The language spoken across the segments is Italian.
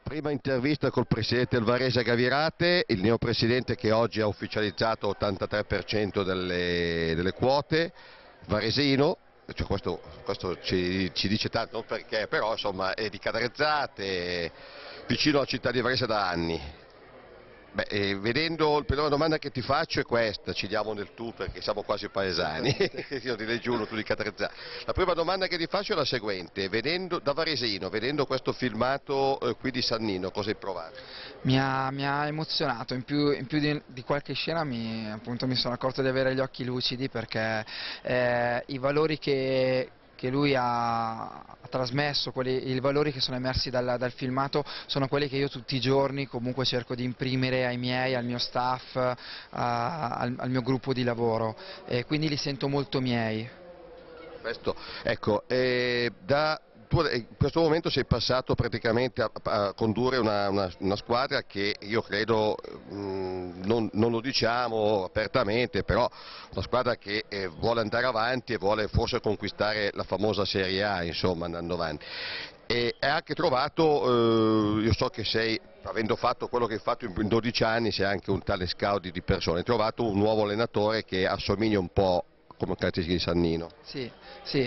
Prima intervista col presidente del Varese Gavirate, il neopresidente che oggi ha ufficializzato l'83% delle quote, varesino, cioè questo ci dice tanto, non perché, però insomma è di Cadrezzate, vicino alla città di Varese da anni. Beh, vedendo, la prima domanda che ti faccio è questa, ci diamo nel tu perché siamo quasi paesani, io di Leggiuno, tu di Catanzaro. La prima domanda che ti faccio è la seguente, da varesino, vedendo questo filmato qui di Sannino, cosa hai provato? Mi ha emozionato, in più di qualche scena appunto, mi sono accorto di avere gli occhi lucidi perché i valori che lui ha trasmesso, i valori che sono emersi dal filmato sono quelli che io tutti i giorni comunque cerco di imprimere ai miei, al mio staff, al mio gruppo di lavoro, e quindi li sento molto miei. Questo, ecco, tu in questo momento sei passato praticamente a condurre una squadra che io credo, non lo diciamo apertamente, però una squadra che vuole andare avanti e vuole forse conquistare la famosa Serie A, insomma, andando avanti. E hai anche trovato, io so che sei, avendo fatto quello che hai fatto in 12 anni, sei anche un tale scout di persone, hai trovato un nuovo allenatore che assomiglia un po' come caratteristiche di Sannino. Sì, sì,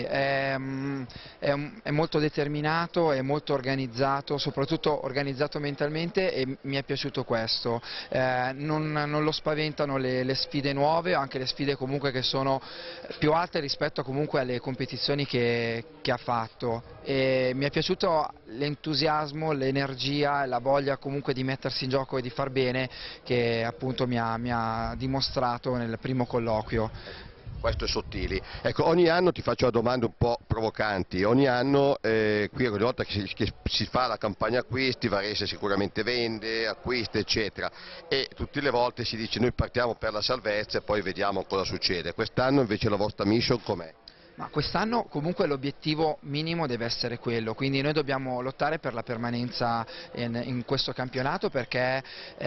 è molto determinato, è molto organizzato, soprattutto organizzato mentalmente, e mi è piaciuto questo. Non lo spaventano le sfide nuove, anche le sfide comunque che sono più alte rispetto comunque alle competizioni che ha fatto. E mi è piaciuto l'entusiasmo, l'energia e la voglia comunque di mettersi in gioco e di far bene che appunto mi ha dimostrato nel primo colloquio. Questo è sottili. Ecco, ogni anno ti faccio domande un po' provocanti, ogni anno qui ogni volta che si fa la campagna acquisti, Varese sicuramente vende, acquista eccetera, e tutte le volte si dice noi partiamo per la salvezza e poi vediamo cosa succede. Quest'anno invece la vostra mission com'è? Ma quest'anno comunque l'obiettivo minimo deve essere quello, quindi noi dobbiamo lottare per la permanenza in questo campionato perché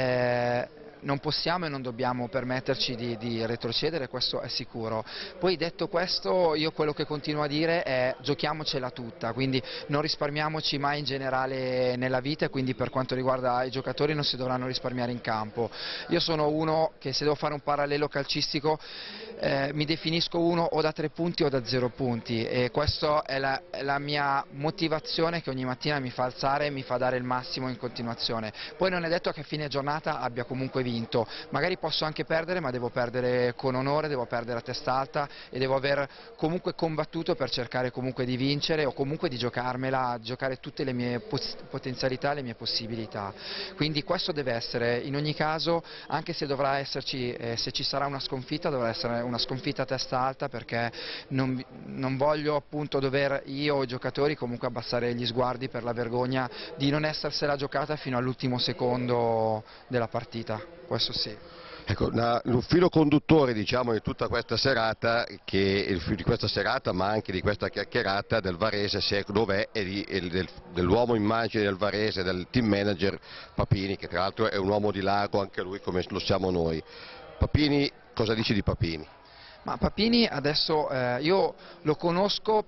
non possiamo e non dobbiamo permetterci di retrocedere, questo è sicuro. Poi detto questo, io quello che continuo a dire è giochiamocela tutta, quindi non risparmiamoci mai in generale nella vita, e quindi per quanto riguarda i giocatori non si dovranno risparmiare in campo. Io sono uno che, se devo fare un parallelo calcistico, mi definisco uno o da 3 punti o da 0 punti, e questa è la mia motivazione che ogni mattina mi fa alzare e mi fa dare il massimo in continuazione. Poi non è detto che a fine giornata abbia comunque vinto, magari posso anche perdere, ma devo perdere con onore, devo perdere a testa alta e devo aver comunque combattuto per cercare comunque di vincere o comunque di giocarmela, giocare tutte le mie potenzialità, le mie possibilità. Quindi questo deve essere in ogni caso, anche se dovrà esserci, se ci sarà una sconfitta, dovrà essere una sconfitta a testa alta, perché non voglio appunto dover io o i giocatori comunque abbassare gli sguardi per la vergogna di non essersela giocata fino all'ultimo secondo della partita, questo sì. Ecco, un filo conduttore diciamo di tutta questa serata, di questa serata ma anche di questa chiacchierata del Varese, dov'è, e dell'uomo immagine del Varese, del team manager Papini, che tra l'altro è un uomo di lago anche lui come lo siamo noi. Papini, cosa dici di Papini? Ma Papini adesso io lo conosco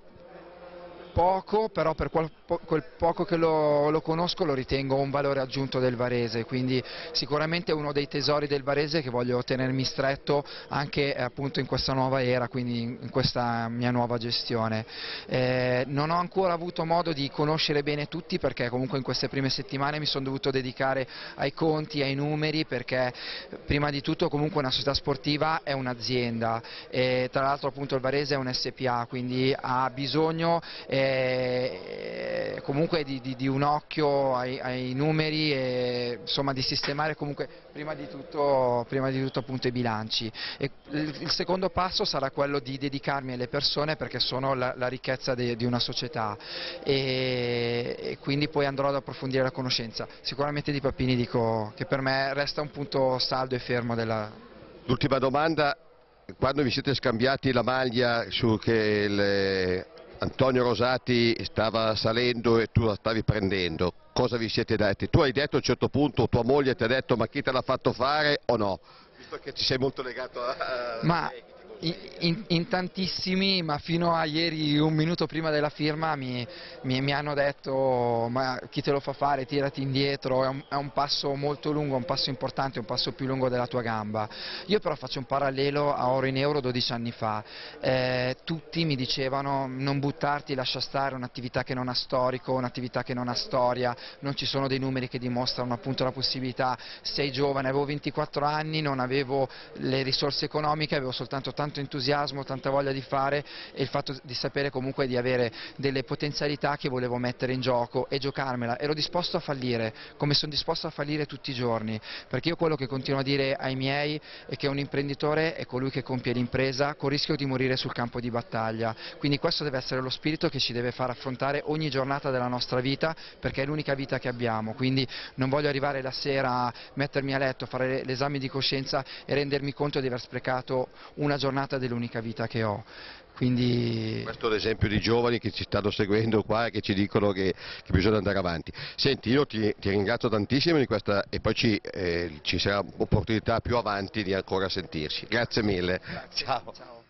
poco, però per quel poco che lo conosco lo ritengo un valore aggiunto del Varese, quindi sicuramente uno dei tesori del Varese che voglio tenermi stretto anche appunto in questa nuova era, quindi in questa mia nuova gestione. Non ho ancora avuto modo di conoscere bene tutti, perché comunque in queste prime settimane mi sono dovuto dedicare ai conti, ai numeri, perché prima di tutto comunque una società sportiva è un'azienda, e tra l'altro appunto il Varese è un SPA, quindi ha bisogno comunque di un occhio ai numeri, e insomma di sistemare comunque prima di tutto appunto i bilanci. E il secondo passo sarà quello di dedicarmi alle persone, perché sono la ricchezza di una società, e quindi poi andrò ad approfondire la conoscenza. Sicuramente di Papini dico che per me resta un punto saldo e fermo della... L'ultima domanda, quando vi siete scambiati la maglia su che Antonio Rosati stava salendo e tu la stavi prendendo, cosa vi siete detti? Tu hai detto a un certo punto, tua moglie ti ha detto ma chi te l'ha fatto fare o no? Visto che ci sei molto legato a Ma lei, che ti In tantissimi, ma fino a ieri, un minuto prima della firma, mi hanno detto: ma chi te lo fa fare, tirati indietro, è un passo molto lungo, un passo importante, un passo più lungo della tua gamba. Io però faccio un parallelo a Oro in Euro 12 anni fa. Tutti mi dicevano: non buttarti, lascia stare, un'attività che non ha storico, un'attività che non ha storia, non ci sono dei numeri che dimostrano appunto la possibilità, sei giovane. Avevo 24 anni, non avevo le risorse economiche, avevo soltanto tanto entusiasmo, tanta voglia di fare, e il fatto di sapere comunque di avere delle potenzialità che volevo mettere in gioco e giocarmela. Ero disposto a fallire, come sono disposto a fallire tutti i giorni, perché io quello che continuo a dire ai miei è che un imprenditore è colui che compie l'impresa con rischio di morire sul campo di battaglia, quindi questo deve essere lo spirito che ci deve far affrontare ogni giornata della nostra vita, perché è l'unica vita che abbiamo. Quindi non voglio arrivare la sera, mettermi a letto, fare l'esame di coscienza e rendermi conto di aver sprecato una giornata dell'unica vita che ho. Quindi... Questo è l'esempio di giovani che ci stanno seguendo qua e che ci dicono che bisogna andare avanti. Senti, io ti ringrazio tantissimo di questa, e poi ci sarà opportunità più avanti di ancora sentirci. Grazie mille. Grazie. Ciao. Ciao.